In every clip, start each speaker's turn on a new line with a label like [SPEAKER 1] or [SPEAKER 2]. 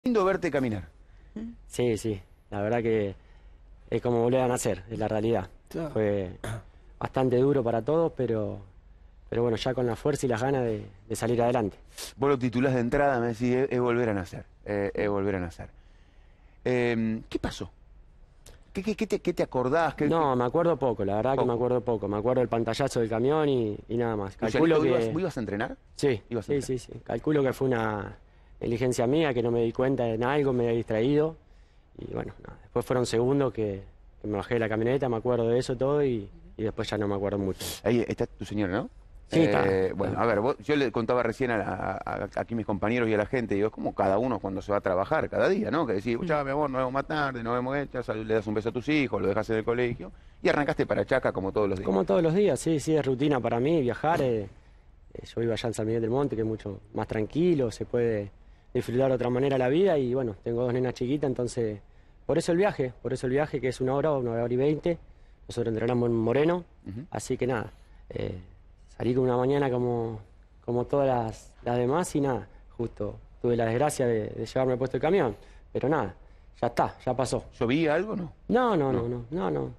[SPEAKER 1] Lindo verte caminar.
[SPEAKER 2] Sí, sí, la verdad que es como volver a nacer, es la realidad.
[SPEAKER 3] Claro.
[SPEAKER 2] Fue bastante duro para todos, pero bueno, ya con la fuerza y las ganas de salir adelante.
[SPEAKER 1] Vos lo titulás de entrada, me decís, es volver a nacer, es volver a nacer. ¿Qué pasó? ¿Qué te acordás?
[SPEAKER 2] No, me acuerdo poco, la verdad que
[SPEAKER 1] Poco.
[SPEAKER 2] me acuerdo poco. Me acuerdo del pantallazo del camión y nada más. Calculo
[SPEAKER 1] Lucianito,
[SPEAKER 2] que...
[SPEAKER 1] ¿vos ibas a entrenar?
[SPEAKER 2] Sí,
[SPEAKER 1] Ibas a
[SPEAKER 2] sí,
[SPEAKER 1] entrenar.
[SPEAKER 2] sí. Calculo que fue una negligencia mía, que no me di cuenta en algo, me había distraído. Y bueno, nada, después fueron segundos que me bajé de la camioneta, me acuerdo de eso todo y después ya no me acuerdo mucho.
[SPEAKER 1] Ahí está tu señora, ¿no?
[SPEAKER 2] Sí, está.
[SPEAKER 1] Bueno, a ver, yo le contaba recién aquí a mis compañeros y a la gente, digo, es como cada uno cuando se va a trabajar cada día, ¿no? Que decís, ya, mi amor, nos vemos más tarde, nos vemos esta, le das un beso a tus hijos, lo dejas en el colegio y arrancaste para Chaca como todos los días.
[SPEAKER 2] Como todos los días, sí, es rutina para mí viajar. Yo vivo allá en San Miguel del Monte, que es mucho más tranquilo, se puede disfrutar de otra manera la vida y bueno, tengo dos nenas chiquitas, entonces por eso el viaje que es una hora y 20. Nosotros entrenamos en Moreno, así que nada, salí con una mañana como todas las demás y nada, justo tuve la desgracia de llevarme puesto el camión, pero nada, ya está, ya pasó.
[SPEAKER 1] ¿Llovía algo? No.
[SPEAKER 2] No.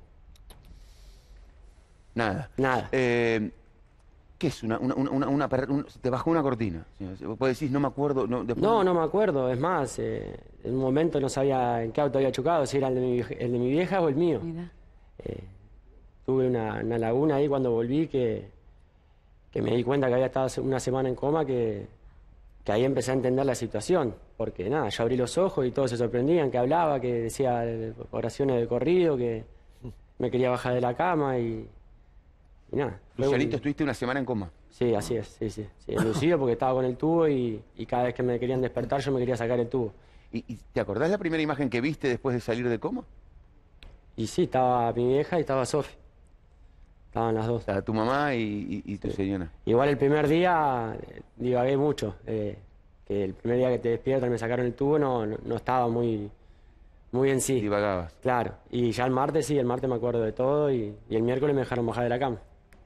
[SPEAKER 1] Nada.
[SPEAKER 2] Nada.
[SPEAKER 1] ¿Qué es? Te bajó una cortina. Vos decís, no me acuerdo. No, después...
[SPEAKER 2] No me acuerdo, es más, en un momento no sabía en qué auto había chocado, si era el de mi vieja o el mío.
[SPEAKER 4] Mira.
[SPEAKER 2] Tuve una laguna ahí cuando volví que me di cuenta que había estado una semana en coma, que ahí empecé a entender la situación, porque nada, yo abrí los ojos y todos se sorprendían, que hablaba, que decía oraciones de corrido, que me quería bajar de la cama y nada.
[SPEAKER 1] Lucianito, estuviste una semana en coma.
[SPEAKER 2] Sí, así es, sí, lucido porque estaba con el tubo y cada vez que me querían despertar yo me quería sacar el tubo.
[SPEAKER 1] ¿Y te acordás la primera imagen que viste después de salir de coma?
[SPEAKER 2] Y sí, estaba mi vieja y estaba Sofi. Estaban las dos.
[SPEAKER 1] O sea, tu mamá y tu señora.
[SPEAKER 2] Igual el primer día divagué mucho. Que el primer día que te despiertan y me sacaron el tubo no estaba muy en sí.
[SPEAKER 1] Divagabas.
[SPEAKER 2] Claro. Y ya el martes sí, el martes me acuerdo de todo y el miércoles me dejaron bajar de la cama.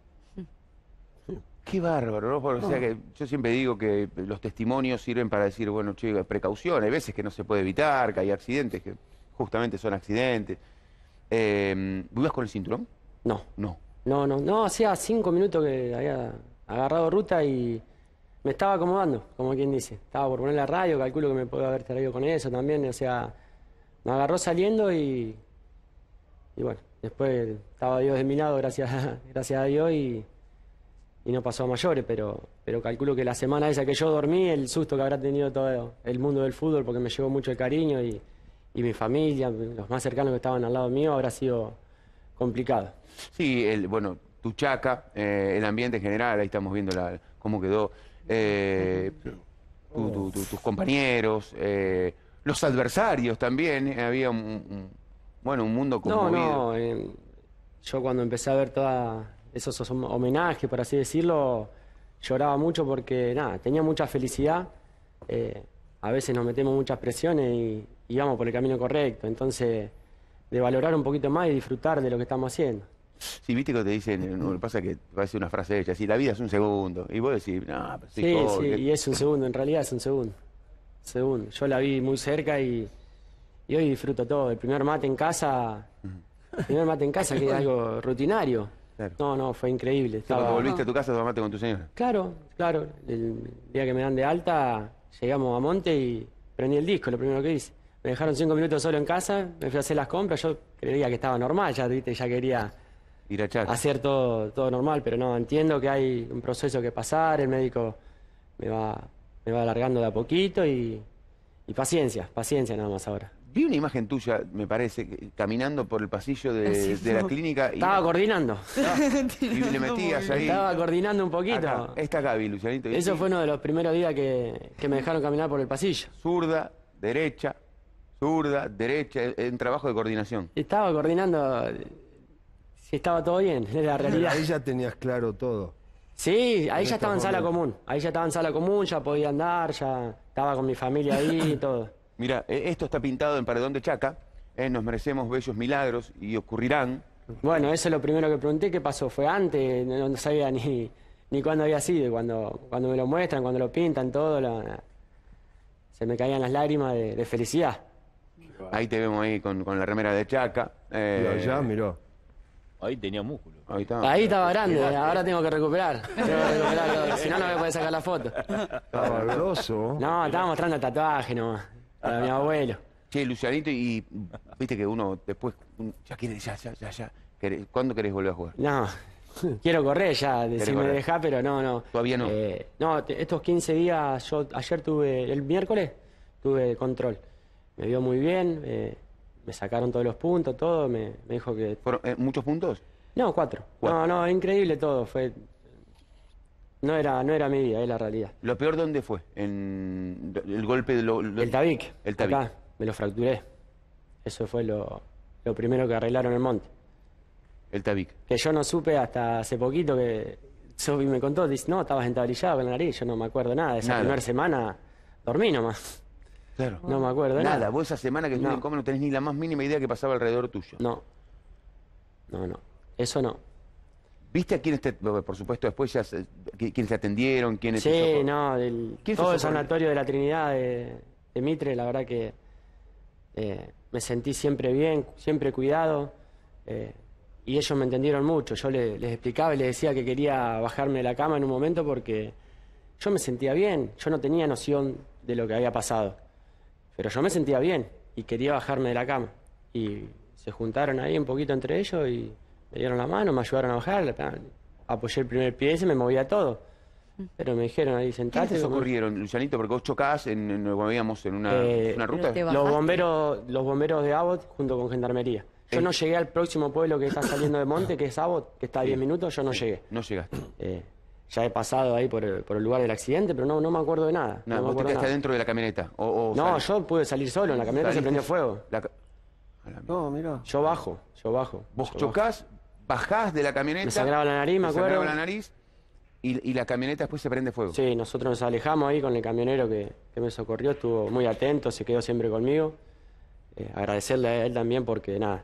[SPEAKER 1] Qué bárbaro, ¿no? O sea que yo siempre digo que los testimonios sirven para decir, bueno, che, precaución, hay veces que no se puede evitar, que hay accidentes, que justamente son accidentes. ¿Ibas con el cinturón?
[SPEAKER 2] No.
[SPEAKER 1] No.
[SPEAKER 2] Hacía 5 minutos que había agarrado ruta y me estaba acomodando, como quien dice. Estaba por poner la radio, calculo que me puedo haber traído con eso también. O sea, me agarró saliendo y bueno, después estaba Dios de mi lado, gracias a Dios y no pasó a mayores, pero calculo que la semana esa que yo dormí, el susto que habrá tenido todo el mundo del fútbol, porque me llegó mucho el cariño y mi familia, los más cercanos que estaban al lado mío, habrá sido complicado.
[SPEAKER 1] Sí, bueno, tu Chaca, el ambiente en general, ahí estamos viendo cómo quedó, tus compañeros, los adversarios también, había un mundo conmovido.
[SPEAKER 2] Yo cuando empecé a ver todos esos homenajes, por así decirlo, lloraba mucho porque, nada, tenía mucha felicidad, a veces nos metemos muchas presiones y vamos por el camino correcto, entonces, de valorar un poquito más y disfrutar de lo que estamos haciendo.
[SPEAKER 1] Sí, viste que te dicen, no, pasa que parece una frase hecha, si la vida es un segundo, y vos decís, no, pero
[SPEAKER 2] Sí,
[SPEAKER 1] joven.
[SPEAKER 2] y es un segundo, en realidad es un segundo. Yo la vi muy cerca y hoy disfruto todo. El primer mate en casa, que es algo rutinario.
[SPEAKER 1] Claro.
[SPEAKER 2] No, fue increíble.
[SPEAKER 1] Cuando volviste a tu casa, tomaste con tu señora.
[SPEAKER 2] Claro. El día que me dan de alta, llegamos a Monte y prendí el disco, lo primero que hice. Me dejaron 5 minutos solo en casa, me fui a hacer las compras, yo creía que estaba normal, ya quería
[SPEAKER 1] Ir a Chaca.
[SPEAKER 2] hacer todo normal, pero no, entiendo que hay un proceso que pasar, el médico me va alargando de a poquito y paciencia nada más ahora.
[SPEAKER 1] Vi una imagen tuya, me parece, caminando por el pasillo de la clínica.
[SPEAKER 2] Estaba coordinando.
[SPEAKER 1] Y le metías ahí.
[SPEAKER 2] Estaba coordinando un poquito.
[SPEAKER 1] Acá, esta Gaby, Lucianito.
[SPEAKER 2] Eso fue uno de los primeros días que me dejaron caminar por el pasillo.
[SPEAKER 1] Zurda, derecha, en trabajo de coordinación.
[SPEAKER 2] Estaba coordinando si estaba todo bien, es la realidad.
[SPEAKER 3] Ahí ya tenías claro todo.
[SPEAKER 2] Sí, ahí ya estaba en sala común. Ya podía andar, ya estaba con mi familia ahí y todo.
[SPEAKER 1] Mira, esto está pintado en Paredón de Chaca. Nos merecemos bellos milagros y ocurrirán.
[SPEAKER 2] Bueno, eso es lo primero que pregunté, ¿qué pasó? ¿Fue antes? No sabía ni cuándo había sido. Cuando me lo muestran, cuando lo pintan, todo, se me caían las lágrimas de felicidad.
[SPEAKER 1] Ahí te vemos ahí con la remera de Chaca.
[SPEAKER 3] Y allá, mirá.
[SPEAKER 4] Ahí tenía músculo.
[SPEAKER 1] Ahí está.
[SPEAKER 2] Ahí estaba grande, ahora tengo que recuperar. Si no, no me puede sacar la foto.
[SPEAKER 3] Estaba grosso.
[SPEAKER 2] No, estaba mostrando el tatuaje nomás, para mi abuelo.
[SPEAKER 1] Che, Lucianito, y viste que uno después ya quiere, ya. ¿Cuándo querés volver a jugar?
[SPEAKER 2] No, quiero correr ya, si me
[SPEAKER 1] correr?
[SPEAKER 2] dejá, pero no.
[SPEAKER 1] Todavía no.
[SPEAKER 2] No, estos 15 días, ayer el miércoles, tuve control. Me vio muy bien, me sacaron todos los puntos, todo, me dijo que...
[SPEAKER 1] ¿Fueron muchos puntos?
[SPEAKER 2] No, 4. No, increíble todo, no era mi vida, es la realidad.
[SPEAKER 1] ¿Lo peor dónde fue? En el golpe de
[SPEAKER 2] El tabique,
[SPEAKER 1] El tabique.
[SPEAKER 2] acá, me lo fracturé. Eso fue lo primero que arreglaron en el monte.
[SPEAKER 1] El tabique.
[SPEAKER 2] Que yo no supe hasta hace poquito que Sofi me contó, dice, no, estabas entablillado con la nariz, yo no me acuerdo nada. Esa
[SPEAKER 1] Nada.
[SPEAKER 2] primera semana dormí nomás.
[SPEAKER 1] Claro.
[SPEAKER 2] No me acuerdo de
[SPEAKER 1] Nada.
[SPEAKER 2] nada.
[SPEAKER 1] Vos esa semana que estuviste en coma no tenés ni la más mínima idea que pasaba alrededor tuyo.
[SPEAKER 2] No. Eso no.
[SPEAKER 1] ¿Viste a quiénes por supuesto, después ya quiénes te atendieron? ¿Quiénes te
[SPEAKER 2] Sí,
[SPEAKER 1] socorrieron?
[SPEAKER 2] no,
[SPEAKER 1] ¿Quién
[SPEAKER 2] todo
[SPEAKER 1] te
[SPEAKER 2] el
[SPEAKER 1] socorrió?
[SPEAKER 2] sanatorio de la Trinidad de Mitre, la verdad que me sentí siempre bien, siempre cuidado, y ellos me entendieron mucho. Yo les explicaba y les decía que quería bajarme de la cama en un momento porque yo me sentía bien, yo no tenía noción de lo que había pasado, pero yo me sentía bien y quería bajarme de la cama. Y se juntaron ahí un poquito entre ellos y me dieron la mano, me ayudaron a bajar, apoyé el primer pie y se me movía todo. Pero me dijeron ahí,
[SPEAKER 1] ¿Quiénes
[SPEAKER 2] sentate.
[SPEAKER 1] te socorrieron, Lucianito? Porque vos chocás, cuando íbamos en una ruta.
[SPEAKER 5] te
[SPEAKER 2] Los bomberos de Abbott junto con Gendarmería. Yo no llegué al próximo pueblo que está saliendo de Monte, que es Abbott, que está a 10 minutos, yo no llegué.
[SPEAKER 1] No llegaste.
[SPEAKER 2] Ya he pasado ahí por el lugar del accidente, pero no me acuerdo de nada.
[SPEAKER 1] Nada,
[SPEAKER 2] no me
[SPEAKER 1] vos te
[SPEAKER 2] acuerdo
[SPEAKER 1] quedaste
[SPEAKER 2] nada.
[SPEAKER 1] dentro de la camioneta. O
[SPEAKER 2] No,
[SPEAKER 1] salís.
[SPEAKER 2] yo pude salir solo, en la camioneta se
[SPEAKER 1] Saliste-
[SPEAKER 2] prendió fuego.
[SPEAKER 1] A la-
[SPEAKER 3] No, mirá.
[SPEAKER 2] Yo bajo.
[SPEAKER 1] Vos
[SPEAKER 2] Yo
[SPEAKER 1] chocás, bajás de la camioneta.
[SPEAKER 2] Me sangraba la nariz, me
[SPEAKER 1] te sangraba
[SPEAKER 2] acuerdo.
[SPEAKER 1] la nariz y la camioneta después se prende fuego.
[SPEAKER 2] Sí, nosotros nos alejamos ahí con el camionero que me socorrió, estuvo muy atento, se quedó siempre conmigo. Agradecerle a él también porque nada,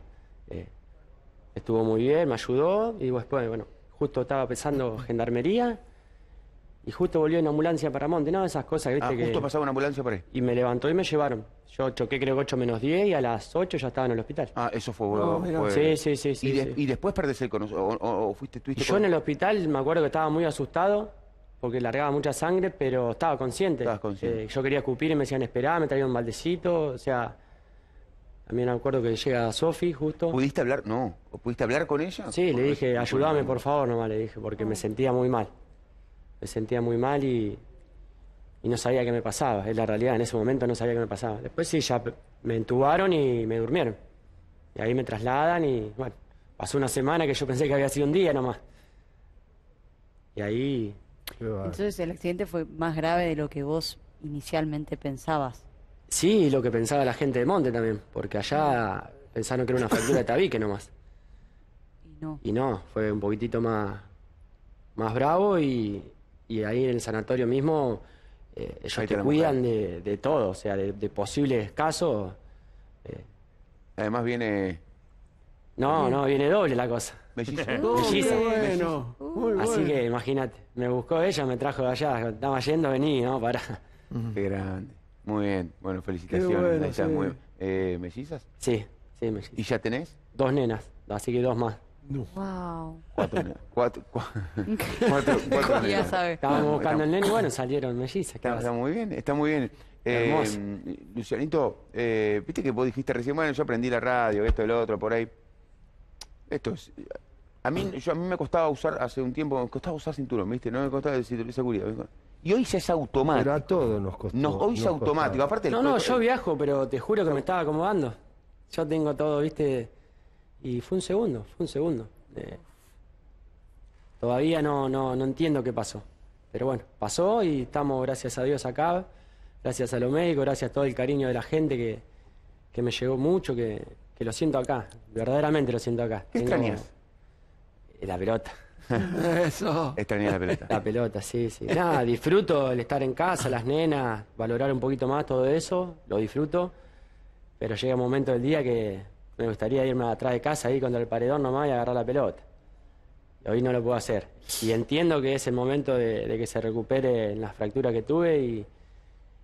[SPEAKER 2] estuvo muy bien, me ayudó y después, bueno, justo estaba pensando Gendarmería y justo volvió en ambulancia para Monte, no, esas cosas, viste que...
[SPEAKER 1] Justo pasaba una ambulancia por ahí.
[SPEAKER 2] Y me levantó y me llevaron. Yo choqué creo que 8 menos 10 y a las 8 ya estaba en el hospital.
[SPEAKER 1] Eso fue...
[SPEAKER 3] No, mirá.
[SPEAKER 1] fue-
[SPEAKER 2] Sí.
[SPEAKER 1] Y después perdés el conocimiento. O
[SPEAKER 2] Y
[SPEAKER 1] tuviste
[SPEAKER 2] yo en el hospital me acuerdo que estaba muy asustado porque largaba mucha sangre, pero estaba consciente.
[SPEAKER 1] Estabas consciente.
[SPEAKER 2] Yo quería escupir y me decían esperá, me traían un baldecito, o sea... También me acuerdo que llega Sofi justo.
[SPEAKER 1] ¿Pudiste hablar? No. ¿O ¿Pudiste hablar con ella?
[SPEAKER 2] Sí, le dije, ayúdame por favor, nomás le dije, porque me sentía muy mal. Me sentía muy mal y no sabía qué me pasaba. Es la realidad, en ese momento no sabía qué me pasaba. Después sí, ya me entubaron y me durmieron. Y ahí me trasladan y bueno, pasó una semana que yo pensé que había sido un día nomás. Y ahí,
[SPEAKER 3] Qué bárbaro.
[SPEAKER 5] Entonces el accidente fue más grave de lo que vos inicialmente pensabas.
[SPEAKER 2] sí, lo que pensaba la gente de Monte también, porque allá pensaron que era una fractura de tabique nomás.
[SPEAKER 5] Y no.
[SPEAKER 2] Y no, fue un poquitito más bravo y ahí en el sanatorio mismo ellos
[SPEAKER 1] Ahí te
[SPEAKER 2] te
[SPEAKER 1] la
[SPEAKER 2] cuidan de todo, o sea, de posibles casos.
[SPEAKER 1] Además viene...
[SPEAKER 2] No, viene doble la cosa.
[SPEAKER 1] Melliza.
[SPEAKER 2] Melliza.
[SPEAKER 3] Bueno, muy
[SPEAKER 2] Así
[SPEAKER 3] bueno.
[SPEAKER 2] que imagínate, me buscó ella, me trajo de allá, estaba yendo, vení, ¿no? Para.
[SPEAKER 1] Qué grande. Muy bien. Bueno, felicitaciones.
[SPEAKER 3] bueno,
[SPEAKER 1] Ahí está,
[SPEAKER 3] sí.
[SPEAKER 1] muy bien. ¿Mellizas?
[SPEAKER 2] Sí,
[SPEAKER 1] ¿Y
[SPEAKER 2] melliza.
[SPEAKER 1] ya tenés?
[SPEAKER 2] 2 nenas, así que 2 más.
[SPEAKER 5] Wow.
[SPEAKER 1] 4 nenas. Cuatro
[SPEAKER 5] Ya
[SPEAKER 1] nenas.
[SPEAKER 5] sabes.
[SPEAKER 2] Estábamos buscando el nene y bueno, salieron mellizas. ¿qué
[SPEAKER 1] Está,
[SPEAKER 2] vas a
[SPEAKER 1] está
[SPEAKER 2] hacer?
[SPEAKER 1] muy bien, está muy bien.
[SPEAKER 2] Hermoso.
[SPEAKER 1] Lucianito, viste que vos dijiste recién, bueno, yo aprendí la radio, esto, lo otro, por ahí. Esto es... A mí me costaba usar, hace un tiempo, me costaba usar cinturón, ¿viste? No me costaba el cinturón de seguridad. ¿viste? Y hoy ya es automático.
[SPEAKER 3] Pero a todos nos costó.
[SPEAKER 1] Hoy es
[SPEAKER 3] nos
[SPEAKER 1] automático.
[SPEAKER 3] costaba.
[SPEAKER 1] Aparte el
[SPEAKER 2] No,
[SPEAKER 1] cuerpo-
[SPEAKER 2] yo viajo, pero te juro que me estaba acomodando. Yo tengo todo, viste, y fue un segundo. Todavía no entiendo qué pasó. Pero bueno, pasó y estamos, gracias a Dios, acá. Gracias a los médicos, gracias a todo el cariño de la gente que me llegó mucho, que lo siento acá. Verdaderamente lo siento acá.
[SPEAKER 1] ¿Qué extrañas?
[SPEAKER 2] La pelota.
[SPEAKER 3] Eso.
[SPEAKER 1] Extrañé la pelota.
[SPEAKER 2] La pelota, sí. Nada, disfruto el estar en casa, las nenas, valorar un poquito más todo eso, lo disfruto. Pero llega un momento del día que me gustaría irme atrás de casa ahí contra el paredón nomás y agarrar la pelota. Y hoy no lo puedo hacer. Y entiendo que es el momento de que se recupere las fracturas que tuve y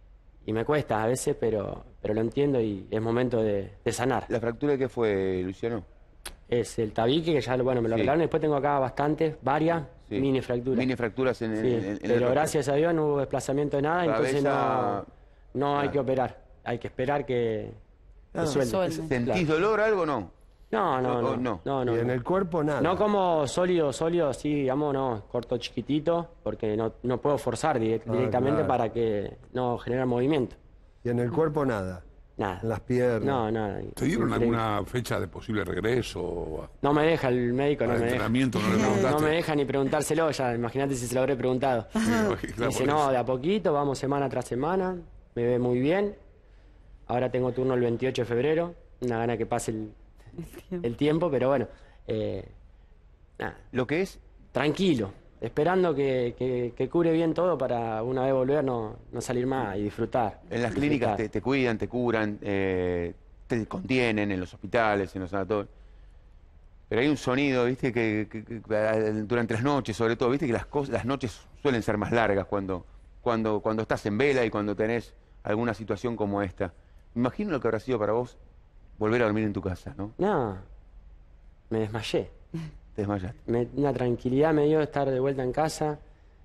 [SPEAKER 2] y me cuesta a veces, pero lo entiendo y es momento de sanar.
[SPEAKER 1] ¿La fractura de qué fue, Luciano?
[SPEAKER 2] Es el tabique, que ya me lo
[SPEAKER 1] Sí.
[SPEAKER 2] arreglaron. Después tengo acá varias
[SPEAKER 1] Sí.
[SPEAKER 2] mini fracturas.
[SPEAKER 1] Mini fracturas en
[SPEAKER 2] Sí,
[SPEAKER 1] el
[SPEAKER 2] pero
[SPEAKER 1] rostro.
[SPEAKER 2] gracias a Dios no hubo desplazamiento de nada, entonces
[SPEAKER 1] Cabeza-
[SPEAKER 2] no hay
[SPEAKER 1] Claro.
[SPEAKER 2] que operar. Hay que esperar que
[SPEAKER 3] Claro.
[SPEAKER 2] suelte.
[SPEAKER 5] Suelte.
[SPEAKER 1] ¿Sentís dolor algo o no?
[SPEAKER 2] No, no,
[SPEAKER 1] O-
[SPEAKER 2] no.
[SPEAKER 1] o no.
[SPEAKER 2] No, no,
[SPEAKER 3] Y en
[SPEAKER 2] no.
[SPEAKER 3] el cuerpo nada.
[SPEAKER 2] No como sólido, sí, digamos, no, corto chiquitito, porque no puedo forzar directamente
[SPEAKER 3] claro.
[SPEAKER 2] para que no genere movimiento.
[SPEAKER 3] Y en el cuerpo nada.
[SPEAKER 2] Nada.
[SPEAKER 3] En las piernas.
[SPEAKER 2] No, nada.
[SPEAKER 6] ¿Te dieron
[SPEAKER 2] Increíble.
[SPEAKER 6] alguna fecha de posible regreso?
[SPEAKER 2] No me deja el médico, no
[SPEAKER 6] ¿Al
[SPEAKER 2] me deja.
[SPEAKER 6] entrenamiento no le
[SPEAKER 2] No
[SPEAKER 6] preguntaste?
[SPEAKER 2] me deja ni preguntárselo ya, imagínate si se lo habré preguntado.
[SPEAKER 6] Claro,
[SPEAKER 2] Dice,
[SPEAKER 6] por
[SPEAKER 2] no,
[SPEAKER 6] eso.
[SPEAKER 2] de a poquito, vamos semana tras semana, me ve muy bien. Ahora tengo turno el 28 de febrero, una gana que pase el tiempo, pero bueno, nada,
[SPEAKER 1] Lo que es,
[SPEAKER 2] tranquilo, esperando que cure bien todo para una vez volver no salir más y disfrutar.
[SPEAKER 1] en las clínicas
[SPEAKER 2] Disfrutar.
[SPEAKER 1] te cuidan, te curan, te contienen en los hospitales, en los sanatorios. Pero hay un sonido, viste, que durante las noches, sobre todo, viste que las noches suelen ser más largas cuando estás en vela y cuando tenés alguna situación como esta. Me imagino lo que habrá sido para vos volver a dormir en tu casa, ¿no?
[SPEAKER 2] No, me desmayé.
[SPEAKER 1] Te desmayaste.
[SPEAKER 2] Una tranquilidad me dio estar de vuelta en casa.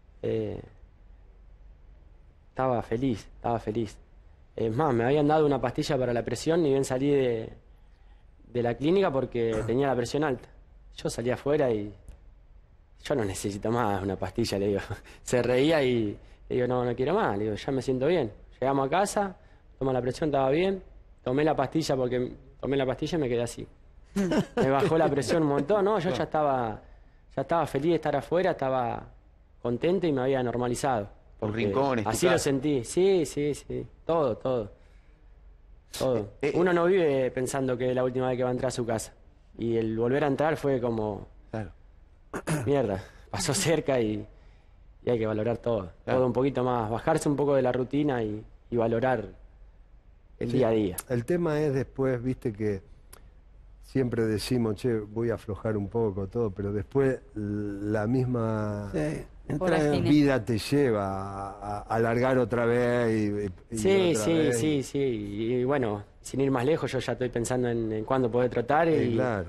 [SPEAKER 2] Estaba feliz, estaba feliz. Es más, me habían dado una pastilla para la presión, ni bien salí de la clínica porque tenía la presión alta. Yo salí afuera y yo no necesito más una pastilla, le digo. Se reía y le digo, no quiero más, le digo, ya me siento bien. Llegamos a casa, tomé la presión, estaba bien, tomé la pastilla porque tomé la pastilla y me quedé así. Me bajó la presión un montón, ¿no? Yo ya estaba feliz de estar afuera, estaba contento y me había normalizado.
[SPEAKER 1] Tus
[SPEAKER 2] Porque
[SPEAKER 1] rincones, tu
[SPEAKER 2] así lo
[SPEAKER 1] casa.
[SPEAKER 2] sentí, sí, todo. Uno no vive pensando que es la última vez que va a entrar a su casa. Y el volver a entrar fue como,
[SPEAKER 1] Claro.
[SPEAKER 2] mierda, pasó cerca y hay que valorar todo.
[SPEAKER 1] Claro.
[SPEAKER 2] Todo un poquito más, bajarse un poco de la rutina y valorar el día a día.
[SPEAKER 3] El tema es después, viste que siempre decimos, che, voy a aflojar un poco todo, pero después la misma
[SPEAKER 7] Sí,
[SPEAKER 5] Vorágine.
[SPEAKER 3] vida te lleva a alargar otra vez y
[SPEAKER 2] Sí,
[SPEAKER 3] otra
[SPEAKER 2] sí,
[SPEAKER 3] vez.
[SPEAKER 2] sí. Y bueno, sin ir más lejos, yo ya estoy pensando en cuándo poder trotar.
[SPEAKER 3] Sí, claro.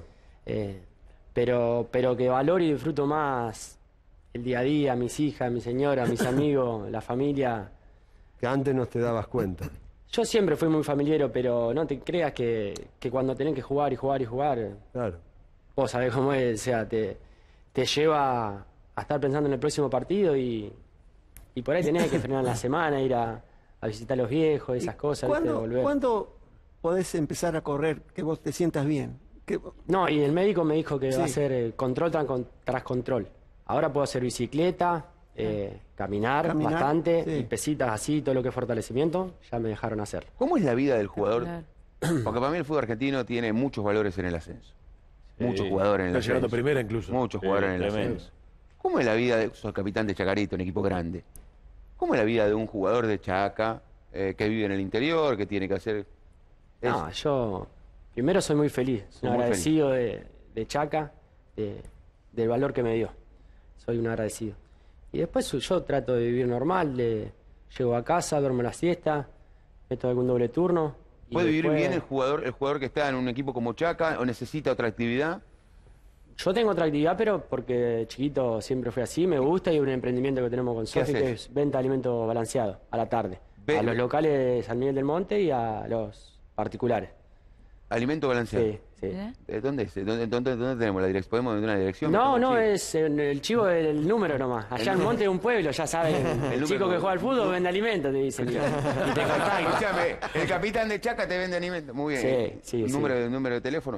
[SPEAKER 2] Pero que valoro y disfruto más el día a día, mis hijas, mi señora, mis amigos, la familia.
[SPEAKER 3] Que antes no te dabas cuenta.
[SPEAKER 2] Yo siempre fui muy familiero, pero no te creas que cuando tenés que jugar y jugar y jugar,
[SPEAKER 3] Claro.
[SPEAKER 2] vos sabés cómo es, o sea, te lleva a estar pensando en el próximo partido y por ahí tenés que frenar la semana, ir a visitar a los viejos, esas cosas, ¿viste? Volver.
[SPEAKER 7] ¿Cuándo podés empezar a correr que vos te sientas bien?
[SPEAKER 2] No, y el médico me dijo que va a
[SPEAKER 7] Sí.
[SPEAKER 2] ser control tras control. Ahora puedo hacer bicicleta, caminar
[SPEAKER 7] Caminar,
[SPEAKER 2] bastante,
[SPEAKER 7] sí.
[SPEAKER 2] y pesitas así, todo lo que es fortalecimiento, ya me dejaron hacer.
[SPEAKER 1] ¿Cómo es la vida del jugador?
[SPEAKER 5] Claro.
[SPEAKER 1] Porque para mí el fútbol argentino tiene muchos valores en el ascenso. Muchos jugadores en el
[SPEAKER 8] Está llegando
[SPEAKER 1] ascenso.
[SPEAKER 8] primera incluso.
[SPEAKER 1] Muchos
[SPEAKER 4] Sí,
[SPEAKER 1] jugadores en el
[SPEAKER 4] tremendo.
[SPEAKER 1] ascenso. ¿Cómo es la vida de sos capitán de Chacarito, un equipo grande? ¿Cómo es la vida de un jugador de Chaca que vive en el interior, que tiene que hacer...
[SPEAKER 2] No, yo primero soy muy feliz,
[SPEAKER 1] muy
[SPEAKER 2] agradecido de Chaca, del valor que me dio. Soy un agradecido. Y después yo trato de vivir normal, llego a casa, duermo la siesta, meto algún doble turno. y
[SPEAKER 1] ¿Puede vivir
[SPEAKER 2] después-
[SPEAKER 1] bien el jugador que está en un equipo como Chaca o necesita otra actividad?
[SPEAKER 2] Yo tengo otra actividad, pero porque chiquito siempre fue así, me gusta y un emprendimiento que tenemos con
[SPEAKER 1] ¿Qué
[SPEAKER 2] Sofi, que
[SPEAKER 1] haces?
[SPEAKER 2] es venta de alimentos balanceados a la tarde.
[SPEAKER 1] Ve-
[SPEAKER 2] A los locales de San Miguel del Monte y a los particulares.
[SPEAKER 1] Alimento balanceado.
[SPEAKER 2] Sí, sí.
[SPEAKER 5] ¿Eh?
[SPEAKER 1] ¿Dónde es? ¿Dónde tenemos la dirección? ¿Podemos tener una dirección?
[SPEAKER 2] No, no,
[SPEAKER 1] Sí.
[SPEAKER 2] es en el chivo del número nomás. Allá en Monte de un pueblo, ya saben. El
[SPEAKER 1] número-
[SPEAKER 2] chico que juega al fútbol vende alimentos, te dicen. Y te contactan.
[SPEAKER 1] Escúchame, el capitán de Chaca te vende alimentos. Muy bien.
[SPEAKER 2] Sí, sí,
[SPEAKER 1] ¿Número de teléfono?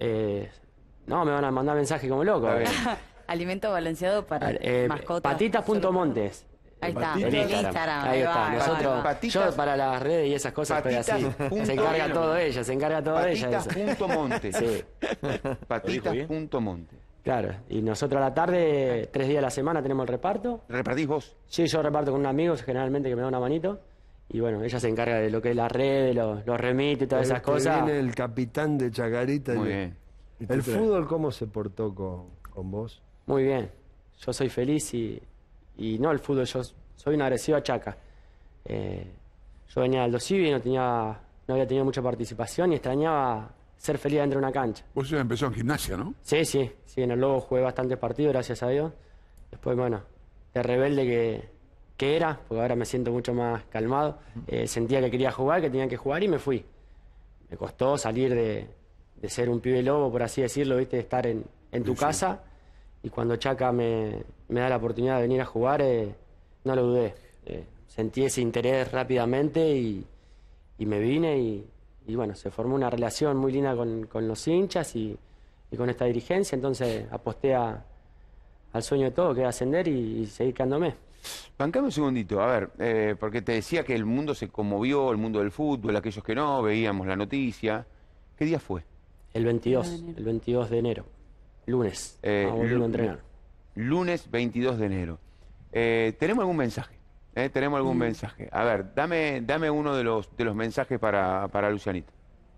[SPEAKER 2] No, me van a mandar mensajes como loco.
[SPEAKER 1] A ver.
[SPEAKER 5] Alimento balanceado para mascotas.
[SPEAKER 2] Patitas.montes.
[SPEAKER 5] Ahí está,
[SPEAKER 6] Patitas.
[SPEAKER 5] el Instagram.
[SPEAKER 2] Ahí está.
[SPEAKER 5] va,
[SPEAKER 2] Nosotros,
[SPEAKER 5] va.
[SPEAKER 1] Patitas-
[SPEAKER 2] yo para las redes y esas cosas estoy así.
[SPEAKER 1] Patitas.
[SPEAKER 2] Se encarga todo ella, se encarga todo ella. de eso.
[SPEAKER 1] Patitas.monte.
[SPEAKER 2] Sí,
[SPEAKER 1] Patitas.monte.
[SPEAKER 2] claro. Y nosotros a la tarde, 3 días a la semana, tenemos el reparto.
[SPEAKER 1] ¿Repartís vos?
[SPEAKER 2] Sí, yo reparto con unos amigos generalmente que me da una manito. Y bueno, ella se encarga de lo que es la red, los remites y todas esas
[SPEAKER 3] Te
[SPEAKER 2] cosas.
[SPEAKER 3] viene el capitán de Chacarita.
[SPEAKER 1] Muy
[SPEAKER 3] y-
[SPEAKER 1] bien.
[SPEAKER 3] ¿El fútbol cómo se portó con vos?
[SPEAKER 2] Muy bien. Yo soy feliz y no el fútbol, yo soy un agresivo a Chaca. yo venía de Aldo Civi, no había tenido mucha participación y extrañaba ser feliz dentro de una cancha.
[SPEAKER 6] Vos ya empezó en gimnasia, ¿no?
[SPEAKER 2] Sí, en el Lobo jugué bastantes partidos, gracias a Dios. Después, bueno, de rebelde que era, porque ahora me siento mucho más calmado, sentía que quería jugar, que tenía que jugar y me fui. Me costó salir de ser un pibe lobo, por así decirlo, ¿viste? De estar en tu casa, y cuando Chaca me da la oportunidad de venir a jugar, no lo dudé. Sentí ese interés rápidamente y me vine y bueno, se formó una relación muy linda con los hinchas y con esta dirigencia, entonces aposté al sueño de todo, que es ascender y seguir quedándome.
[SPEAKER 1] Bancame un segundito, a ver, porque te decía que el mundo se conmovió, el mundo del fútbol, aquellos que no, veíamos la noticia. ¿Qué día fue?
[SPEAKER 2] El 22 de enero, lunes, volviendo a entrenar.
[SPEAKER 1] Lunes 22 de enero. ¿Tenemos algún mensaje? ¿Tenemos algún mensaje? A ver, dame uno de los mensajes para Lucianito.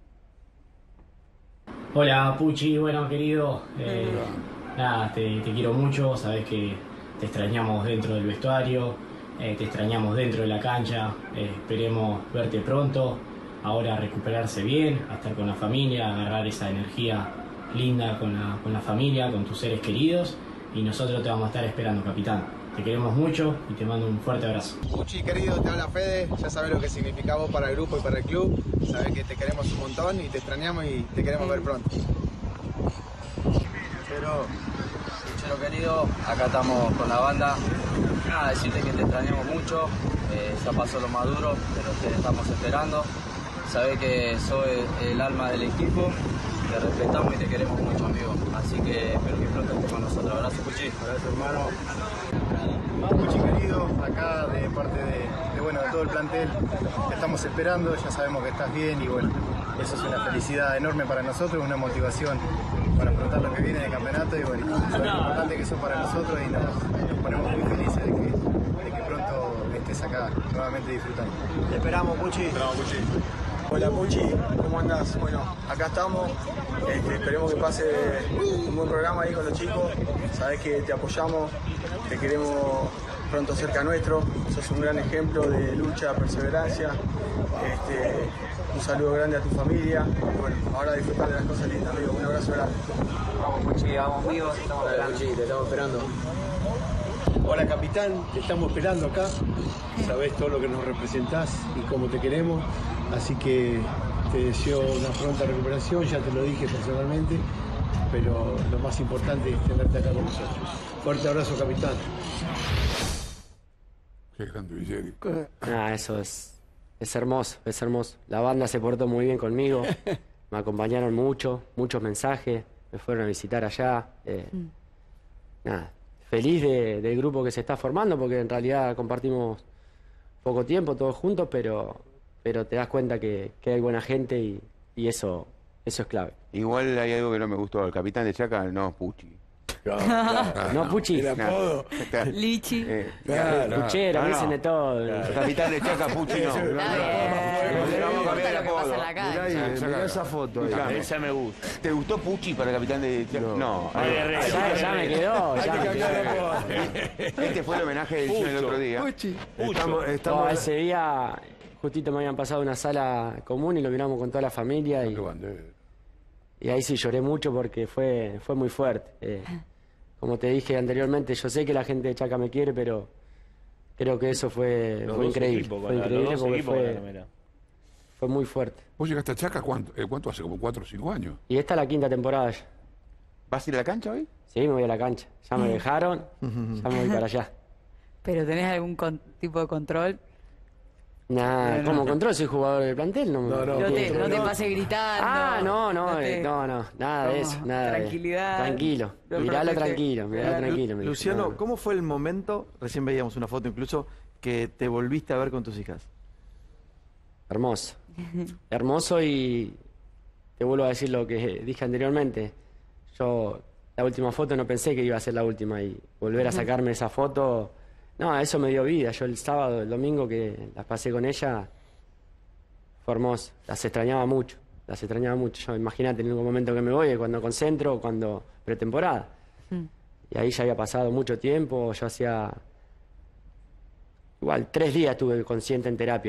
[SPEAKER 8] Hola Puchi, bueno querido, nada, te quiero mucho, sabes que te extrañamos dentro del vestuario, te extrañamos dentro de la cancha, esperemos verte pronto, ahora recuperarse bien, a estar con la familia, agarrar esa energía linda con la familia, con tus seres queridos, y nosotros te vamos a estar esperando, capitán. Te queremos mucho y te mando un fuerte abrazo.
[SPEAKER 9] Puchi, querido, te habla Fede, ya sabes lo que significa vos para el grupo y para el club, sabes que te queremos un montón y te extrañamos y te queremos ver pronto.
[SPEAKER 10] Puchero querido, acá estamos con la banda. Nada, decirte que te extrañamos mucho, ya pasó lo más duro, pero te estamos esperando. Sabés que sos el alma del equipo, te respetamos y te queremos mucho, amigo. Así que espero que pronto estés con nosotros. Abrazo, Puchi.
[SPEAKER 9] Abrazo, hermano. Puchi, querido, acá de parte de todo el plantel, te estamos esperando, ya sabemos que estás bien y bueno, eso es una felicidad enorme para nosotros, una motivación para afrontar lo que viene del campeonato y bueno, es lo importante que eso para nosotros y nos ponemos muy felices de que pronto estés acá nuevamente disfrutando.
[SPEAKER 7] Te esperamos, Puchi.
[SPEAKER 9] Hola Puchi, ¿cómo andás? Bueno, acá estamos, esperemos que pase un buen programa ahí con los chicos, sabés que te apoyamos, te queremos pronto cerca nuestro, sos un gran ejemplo de lucha, perseverancia, un saludo grande a tu familia, y bueno, ahora disfrutar de las cosas lindas, amigo, un abrazo grande.
[SPEAKER 10] Vamos, Puchi, vamos amigos, estamos esperando.
[SPEAKER 9] Puchi, te estamos esperando.
[SPEAKER 3] Hola capitán, te estamos esperando acá, sabés todo lo que nos representás y cómo te queremos, así que te deseo una pronta recuperación, ya te lo dije personalmente, pero lo más importante es tenerte acá con nosotros. Fuerte abrazo capitán.
[SPEAKER 6] Qué grande, Villeri.
[SPEAKER 2] Eso es hermoso, es hermoso. La banda se portó muy bien conmigo, me acompañaron mucho, muchos mensajes, me fueron a visitar allá. Nada, feliz del grupo que se está formando, porque en realidad compartimos poco tiempo todos juntos, pero te das cuenta que hay buena gente y eso es clave.
[SPEAKER 1] Igual hay algo que no me gustó. El capitán de Chaca no es Puchi.
[SPEAKER 2] No, Puchi.
[SPEAKER 3] El apodo.
[SPEAKER 5] Lichi.
[SPEAKER 2] Puchero, me dicen de todo.
[SPEAKER 1] El capitán de Chaca, Puchi no. Vamos a cambiar el apodo.
[SPEAKER 3] Mirá esa foto ahí.
[SPEAKER 4] Esa me gusta.
[SPEAKER 1] ¿Te gustó Puchi para el capitán de Chaca? No.
[SPEAKER 2] Ya me quedó.
[SPEAKER 1] Este fue el homenaje del Chino el otro día.
[SPEAKER 3] Puchi.
[SPEAKER 2] No, ese día justito me habían pasado una sala común y lo miramos con toda la familia y ahí sí lloré mucho porque fue muy fuerte. Como te dije anteriormente, yo sé que la gente de Chaca me quiere, pero creo que eso fue increíble. Fue increíble porque fue muy fuerte.
[SPEAKER 6] ¿Vos llegaste a Chaca cuánto hace? ¿Como 4 o 5 años?
[SPEAKER 2] Y esta es la 5ª temporada ya.
[SPEAKER 1] ¿Vas a ir a la cancha hoy?
[SPEAKER 2] Sí, me voy a la cancha. Ya me dejaron, ya me voy para allá.
[SPEAKER 5] ¿Pero tenés algún tipo de control?
[SPEAKER 2] Nah, como control soy jugador del plantel, no
[SPEAKER 5] te pases gritando.
[SPEAKER 2] No, nada de eso, nada.
[SPEAKER 5] Tranquilidad.
[SPEAKER 2] Tranquilo, miralo tranquilo.
[SPEAKER 11] Luciano, ¿cómo fue el momento? Recién veíamos una foto incluso que te volviste a ver con tus hijas.
[SPEAKER 2] Hermoso. Hermoso y te vuelvo a decir lo que dije anteriormente. Yo la última foto no pensé que iba a ser la última y volver a sacarme esa foto. No, eso me dio vida. Yo el sábado, el domingo que las pasé con ella, fue hermoso. Las extrañaba mucho. Yo, imagínate, en algún momento que me voy, cuando concentro, cuando pretemporada. Y ahí ya había pasado mucho tiempo. Yo hacía... Igual, 3 días estuve consciente en terapia.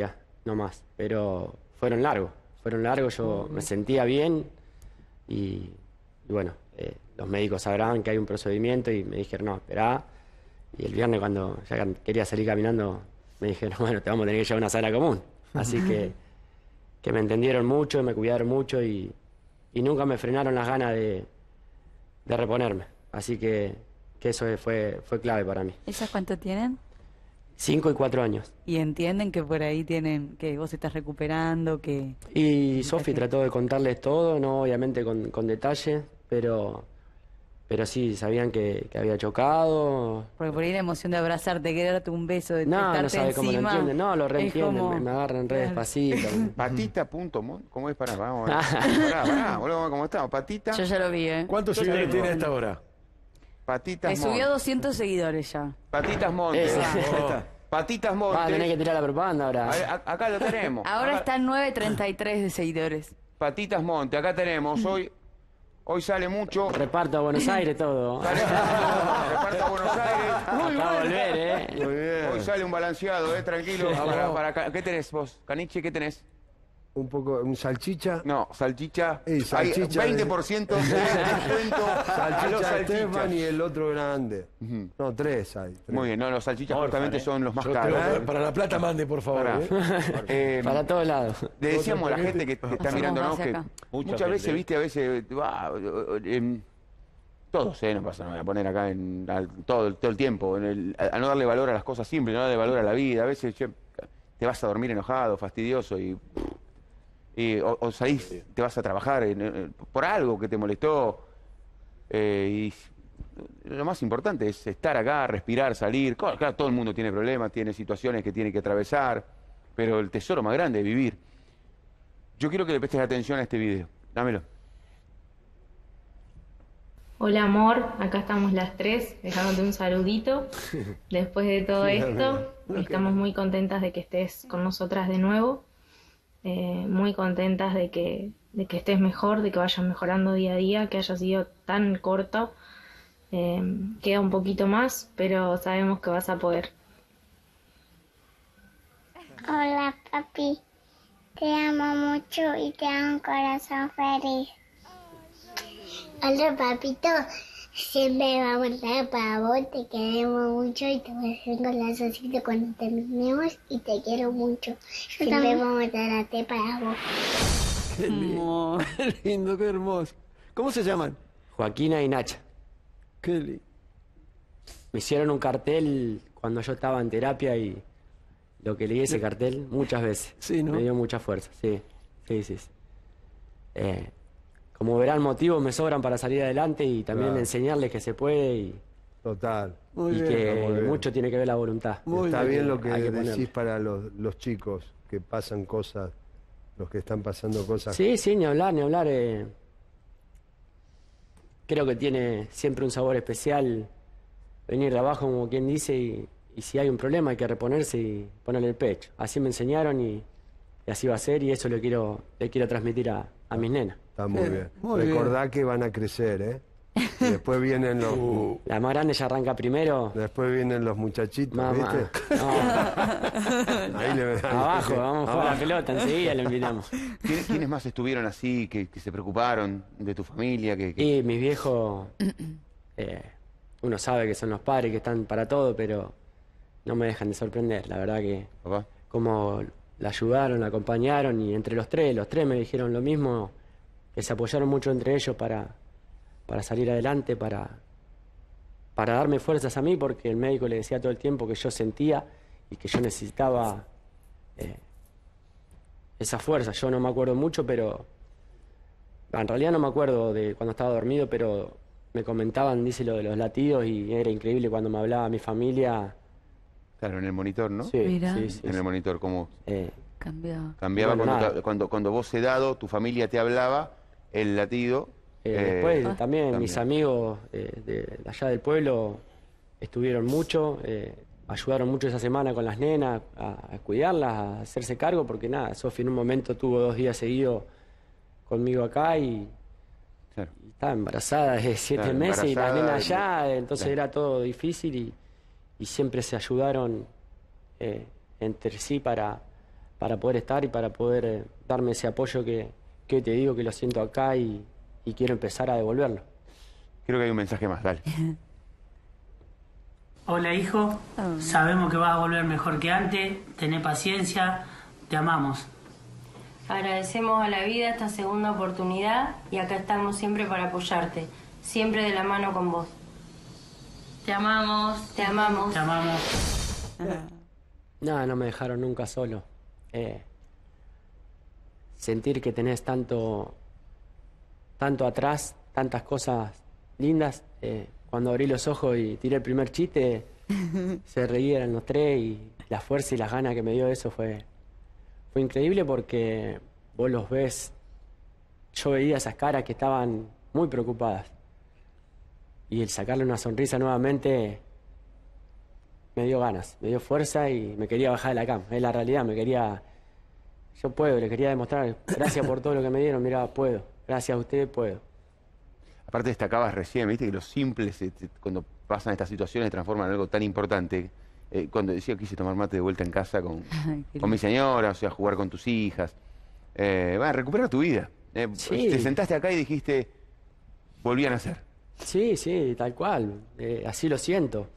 [SPEAKER 2] no más. Pero fueron largos, yo me sentía bien y bueno, los médicos sabrán que hay un procedimiento y me dijeron, no, esperá. Y el viernes cuando ya quería salir caminando, me dijeron, bueno, te vamos a tener que llevar a una sala común. Así que me entendieron mucho, me cuidaron mucho y nunca me frenaron las ganas de reponerme. Así que eso fue clave para mí.
[SPEAKER 5] ¿Ellas cuánto tienen?
[SPEAKER 2] 5 y 4 años.
[SPEAKER 5] Y entienden que por ahí tienen, que vos estás recuperando, que...
[SPEAKER 2] Y Sofi trató de contarles todo, no obviamente con detalle, pero sí, sabían que había chocado.
[SPEAKER 5] Porque por ahí la emoción de abrazarte, querer darte un beso, de
[SPEAKER 2] No,
[SPEAKER 5] estarte
[SPEAKER 2] no sabe cómo lo
[SPEAKER 5] encima,
[SPEAKER 2] entienden, no, lo
[SPEAKER 5] es
[SPEAKER 2] reentienden,
[SPEAKER 5] como-
[SPEAKER 2] me agarran re despacito.
[SPEAKER 1] Patita.mon, ¿cómo es? Vamos. Pará, boludo, ¿cómo estamos? Patita.
[SPEAKER 5] Yo ya lo vi, ¿eh?
[SPEAKER 12] ¿Cuántos seguidores tiene a esta hora?
[SPEAKER 1] Patitas
[SPEAKER 5] Subió
[SPEAKER 1] Mon.
[SPEAKER 5] 200 seguidores ya.
[SPEAKER 1] Patitas Montes.
[SPEAKER 2] Ese.
[SPEAKER 1] Patitas Montes.
[SPEAKER 2] Va a tener que tirar la propaganda ahora.
[SPEAKER 1] A ver, acá lo tenemos.
[SPEAKER 5] Ahora
[SPEAKER 1] Acá-
[SPEAKER 5] están 933 de seguidores.
[SPEAKER 1] Patitas Monte, acá tenemos. Hoy sale mucho.
[SPEAKER 2] Reparto a Buenos Aires todo.
[SPEAKER 1] Reparto a Buenos Aires.
[SPEAKER 2] Acá a volver,
[SPEAKER 12] Muy bien.
[SPEAKER 1] Hoy sale un balanceado, tranquilo. ¿Qué tenés vos? Caniche, ¿qué tenés?
[SPEAKER 3] Un poco, un salchicha.
[SPEAKER 1] No, salchicha.
[SPEAKER 3] Salchicha
[SPEAKER 1] Hay 20% de descuento a los
[SPEAKER 3] Salchicha Estefan
[SPEAKER 1] salchichas.
[SPEAKER 3] y el otro grande.
[SPEAKER 1] Ujú.
[SPEAKER 3] No, 3 hay. 3.
[SPEAKER 1] Muy bien, no, los salchichas
[SPEAKER 12] Orfan,
[SPEAKER 1] justamente son los más
[SPEAKER 12] Yo
[SPEAKER 1] caros.
[SPEAKER 12] tengo- para La Plata mande, por favor.
[SPEAKER 1] Pará.
[SPEAKER 2] Para todos lados.
[SPEAKER 1] Le decíamos a la gente que está
[SPEAKER 5] Hacemos
[SPEAKER 1] mirándonos
[SPEAKER 5] base
[SPEAKER 1] que
[SPEAKER 5] acá.
[SPEAKER 1] muchas veces, viste, a veces, todos, no pasa, no me voy a poner acá todo el tiempo, a no darle valor a las cosas simples, no darle valor a la vida. A veces te vas a dormir enojado, fastidioso o salís, te vas a trabajar por algo que te molestó. Y lo más importante es estar acá, respirar, salir. Claro, todo el mundo tiene problemas, tiene situaciones que tiene que atravesar, pero el tesoro más grande es vivir. Yo quiero que le prestes atención a este video. Dámelo.
[SPEAKER 13] Hola amor, acá estamos las tres, dejándote un saludito. Después de todo esto, estamos muy contentas de que estés con nosotras de nuevo. Muy contentas de que estés mejor, de que vayas mejorando día a día, que haya sido tan corto. Queda un poquito más, pero sabemos que vas a poder.
[SPEAKER 14] Hola papi, te amo mucho y te amo un corazón feliz. Hola papito, siempre vamos a estar para vos, te queremos mucho y te voy a hacer un corazoncito cuando terminemos y te quiero mucho. Siempre vamos a estar a ti para vos.
[SPEAKER 7] Qué lindo, qué lindo, qué hermoso. ¿Cómo se llaman?
[SPEAKER 2] Joaquina y Nacha.
[SPEAKER 7] Qué lindo.
[SPEAKER 2] Me hicieron un cartel cuando yo estaba en terapia y lo que leí ese cartel muchas veces.
[SPEAKER 7] Sí, ¿no?
[SPEAKER 2] Me dio mucha fuerza, sí. Como verán, motivos me sobran para salir adelante y también
[SPEAKER 3] Claro.
[SPEAKER 2] enseñarles que se puede y
[SPEAKER 3] Total.
[SPEAKER 7] Muy
[SPEAKER 2] y
[SPEAKER 7] bien.
[SPEAKER 2] que
[SPEAKER 3] Muy bien.
[SPEAKER 2] mucho tiene que ver la voluntad.
[SPEAKER 3] Está bien lo que
[SPEAKER 2] Hay
[SPEAKER 3] decís
[SPEAKER 2] ponerle.
[SPEAKER 3] para los chicos que pasan cosas, los que están pasando cosas.
[SPEAKER 2] Sí, ni hablar. Creo que tiene siempre un sabor especial venir de abajo, como quien dice, y si hay un problema hay que reponerse y ponerle el pecho. Así me enseñaron y así va a ser y eso le quiero transmitir a mis nenas.
[SPEAKER 3] Está muy bien.
[SPEAKER 7] muy
[SPEAKER 3] Recordá que van a crecer, ¿eh? Y después vienen los
[SPEAKER 2] La más grande ya arranca primero.
[SPEAKER 3] después vienen los muchachitos,
[SPEAKER 2] Mamá.
[SPEAKER 3] ¿viste?
[SPEAKER 2] No,
[SPEAKER 3] Ahí le
[SPEAKER 2] abajo, vamos a jugar a la pelota, enseguida lo invitamos.
[SPEAKER 1] ¿Quiénes más estuvieron así, que se preocuparon de tu familia?
[SPEAKER 2] Y mis viejos, uno sabe que son los padres que están para todo, pero no me dejan de sorprender. La verdad que
[SPEAKER 1] Papá.
[SPEAKER 2] como la ayudaron, la acompañaron y entre los tres me dijeron lo mismo, que se apoyaron mucho entre ellos para salir adelante, para darme fuerzas a mí, porque el médico le decía todo el tiempo que yo sentía y que yo necesitaba esa fuerza. Yo no me acuerdo mucho, pero en realidad no me acuerdo de cuando estaba dormido, pero me comentaban, dice, lo de los latidos y era increíble cuando me hablaba mi familia.
[SPEAKER 1] Claro, en el monitor, ¿no?
[SPEAKER 2] Sí,
[SPEAKER 5] Mirá.
[SPEAKER 2] sí.
[SPEAKER 1] En el monitor, ¿cómo
[SPEAKER 5] Cambiaba.
[SPEAKER 1] cambiaba
[SPEAKER 2] Bueno, nada.
[SPEAKER 1] cuando vos sedado, tu familia te hablaba, el latido?
[SPEAKER 2] Después también mis amigos de allá del pueblo estuvieron mucho, ayudaron mucho esa semana con las nenas a cuidarlas, a hacerse cargo, porque nada, Sofi en un momento tuvo 2 días seguidos conmigo acá y estaba embarazada de 7
[SPEAKER 1] Claro,
[SPEAKER 2] meses y las
[SPEAKER 1] embarazada,
[SPEAKER 2] nenas allá, entonces
[SPEAKER 1] claro.
[SPEAKER 2] era todo difícil y siempre se ayudaron entre sí para para poder estar y para poder darme ese apoyo que hoy te digo que lo siento acá y quiero empezar a devolverlo.
[SPEAKER 1] Creo que hay un mensaje más, dale.
[SPEAKER 15] Hola hijo, sabemos que vas a volver mejor que antes, tené paciencia, te amamos.
[SPEAKER 16] Agradecemos a la vida esta segunda oportunidad y acá estamos siempre para apoyarte, siempre de la mano con vos.
[SPEAKER 17] Te amamos.
[SPEAKER 16] Te amamos.
[SPEAKER 15] Te amamos.
[SPEAKER 2] No me dejaron nunca solo. Sentir que tenés tanto atrás, tantas cosas lindas. Cuando abrí los ojos y tiré el primer chiste, se reían los tres y la fuerza y las ganas que me dio eso fue increíble porque vos los ves. Yo veía esas caras que estaban muy preocupadas. Y el sacarle una sonrisa nuevamente me dio ganas, me dio fuerza y me quería bajar de la cama. Es la realidad, yo puedo, le quería demostrar, gracias por todo lo que me dieron, mirá, puedo, gracias a ustedes puedo.
[SPEAKER 1] Aparte destacabas recién, viste, que los simples, cuando pasan estas situaciones, se transforman en algo tan importante. Cuando decía que quise tomar mate de vuelta en casa con mi señora, o sea, jugar con tus hijas. Recuperar tu vida.
[SPEAKER 2] Sí.
[SPEAKER 1] Te sentaste acá y dijiste, volví a nacer.
[SPEAKER 2] Sí, tal cual, así lo siento.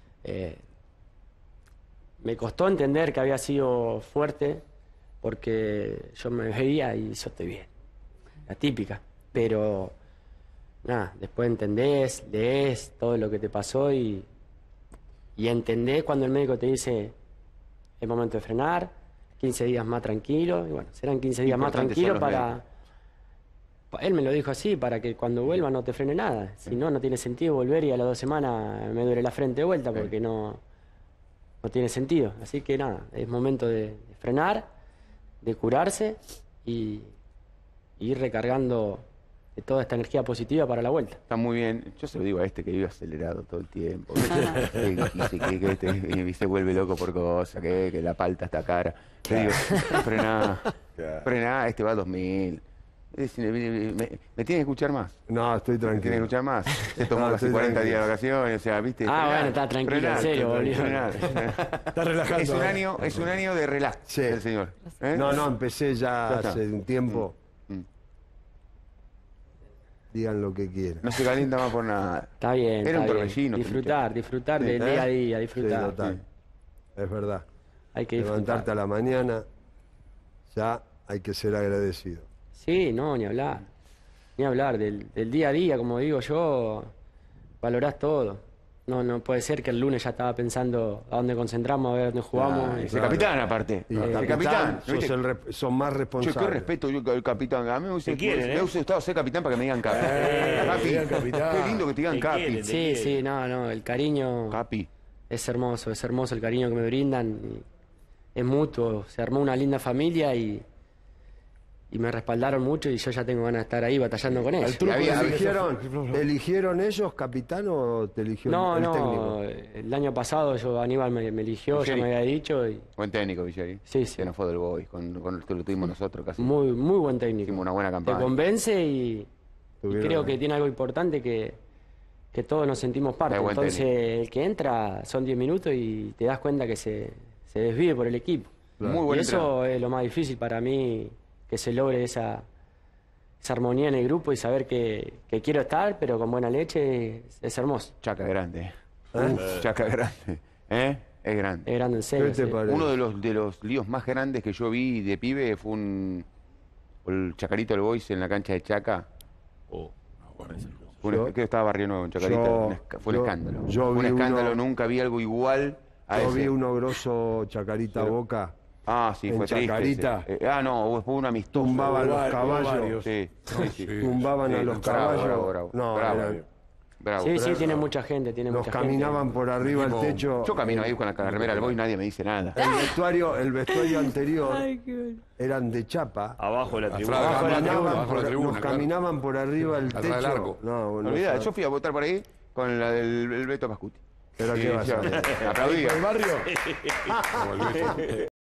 [SPEAKER 2] Me costó entender que había sido fuerte porque yo me veía y yo estoy bien, la típica, pero nada, después entendés, lees todo lo que te pasó y entendés cuando el médico te dice es momento de frenar, 15 días más tranquilo, y bueno, serán 15 días más tranquilos para... Él me lo dijo así, para que cuando vuelva no te frene nada. Si no, no tiene sentido volver y a las 2 semanas me duele la frente de vuelta porque no tiene sentido. Así que nada, es momento de frenar, de curarse y ir recargando de toda esta energía positiva para la vuelta.
[SPEAKER 1] Está muy bien. Yo se lo digo a este que vive acelerado todo el tiempo. Que se vuelve loco por cosas, que la palta está cara. Le digo, frená, este va a 2000. Me tiene que escuchar más.
[SPEAKER 18] No, estoy tranquilo.
[SPEAKER 1] Me tiene que escuchar más. Se tomó casi 40 días de vacaciones, o sea, ¿viste?
[SPEAKER 2] Bueno, está tranquilo, en serio, boludo.
[SPEAKER 18] Está relajando.
[SPEAKER 1] Es un año de relax del señor.
[SPEAKER 18] No, empecé ya hace un tiempo. Digan lo que quieran.
[SPEAKER 1] No se calienta más por nada.
[SPEAKER 2] Está bien.
[SPEAKER 1] Era un torbellino.
[SPEAKER 2] Disfrutar del día a día, disfrutar.
[SPEAKER 18] Sí, total. Es verdad.
[SPEAKER 2] Hay que
[SPEAKER 18] levantarte a la mañana, ya hay que ser agradecido.
[SPEAKER 2] Sí, no, ni hablar. Ni hablar del día a día, como digo yo, valorás todo. No puede ser que el lunes ya estaba pensando a dónde concentramos, a ver dónde jugamos.
[SPEAKER 1] Ese capitán, aparte.
[SPEAKER 18] El capitán, son más responsables.
[SPEAKER 1] Yo qué respeto yo al capitán. A mí me hubiese gustado ser capitán para que me digan Capi. Qué lindo que te digan Capi.
[SPEAKER 2] Sí, no, el cariño.
[SPEAKER 1] Capi.
[SPEAKER 2] Es hermoso el cariño que me brindan. Es mutuo, se armó una linda familia y me respaldaron mucho y yo ya tengo ganas de estar ahí batallando con ellos.
[SPEAKER 18] ¿Eligieron ellos capitán o te eligió el técnico?
[SPEAKER 2] El año pasado Aníbal me eligió, ya me había dicho.
[SPEAKER 1] Buen técnico, Villeri.
[SPEAKER 2] Sí.
[SPEAKER 1] Que no fue del Boys, con el que lo tuvimos nosotros casi.
[SPEAKER 2] Muy buen técnico.
[SPEAKER 1] Hicimos una buena campaña.
[SPEAKER 2] Te convence y creo que tiene algo importante que todos nos sentimos parte. Entonces el que entra son 10 minutos y te das cuenta que se desvive por el equipo.
[SPEAKER 1] Muy bueno.
[SPEAKER 2] Y eso es lo más difícil para mí, que se logre esa armonía en el grupo y saber que quiero estar, pero con buena leche, es hermoso.
[SPEAKER 1] Chaca grande. Chaca grande. Es grande.
[SPEAKER 2] Es grande, en serio.
[SPEAKER 18] ¿Qué te parece?
[SPEAKER 1] Uno de los líos más grandes que yo vi de pibe fue el Chacarito del Boys en la cancha de Chaca. Creo que estaba Barrio Nuevo en Chacarito. Fue un escándalo. Fue un escándalo, nunca vi algo igual a ese.
[SPEAKER 18] Yo vi uno grosso Chacarita Boca.
[SPEAKER 1] Sí, fue
[SPEAKER 18] Chacarita.
[SPEAKER 1] triste. Fue un amistoso.
[SPEAKER 18] Tumbaban los caballos.
[SPEAKER 1] Sí.
[SPEAKER 18] Tumbaban a los caballos.
[SPEAKER 1] Bravo.
[SPEAKER 2] Sí, tiene mucha gente.
[SPEAKER 18] Nos caminaban por arriba del techo.
[SPEAKER 1] Yo camino ahí con la remera del Boys y nadie me dice nada.
[SPEAKER 18] El vestuario anterior eran de chapa.
[SPEAKER 4] Abajo de la tribuna.
[SPEAKER 18] Nos caminaban por arriba del techo.
[SPEAKER 1] Olvidá, yo fui a votar por ahí con la del Beto Pascuti.
[SPEAKER 18] ¿Pero qué vas a hacer?
[SPEAKER 1] Aplaudía.
[SPEAKER 6] ¿El barrio?